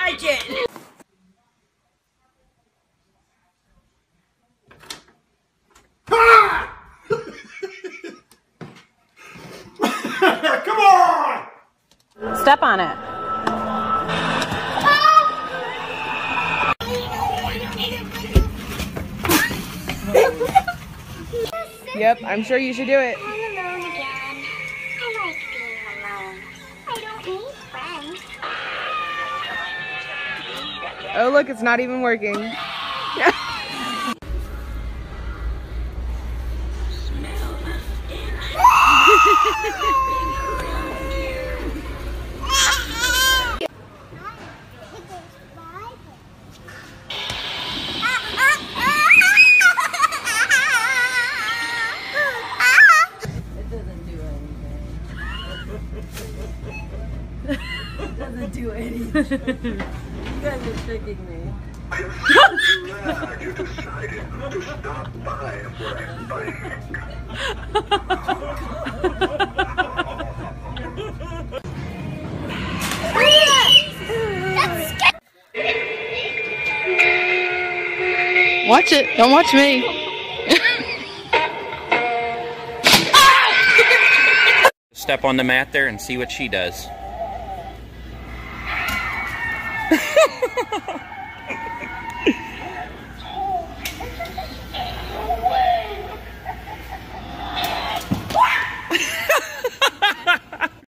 like it. Come on! Step on it. Yep, I'm sure you should do it. I'm alone again. I like being alone. I don't need friends. Oh, look, it's not even working. Doesn't do anything. You guys are tricking me. I'm so glad you decided to stop by for a bike. Watch it. Don't watch me. Step on the mat there and see what she does.